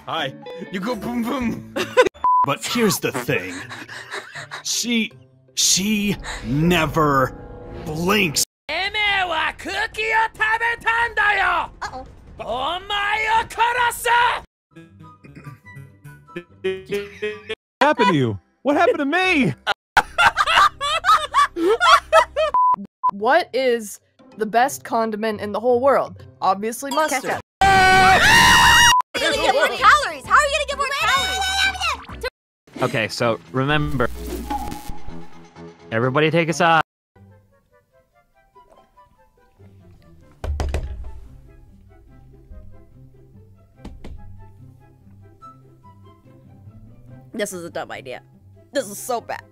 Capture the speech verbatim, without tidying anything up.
Hi. You go boom boom. But here's the thing. She... She never blinks. Uh-oh. What happened to you? What happened to me? What is the best condiment in the whole world? Obviously mustard. Ketchup. How are you gonna get more calories? How are you gonna get more calories? Okay, so remember, everybody take a side. This is a dumb idea. This is so bad.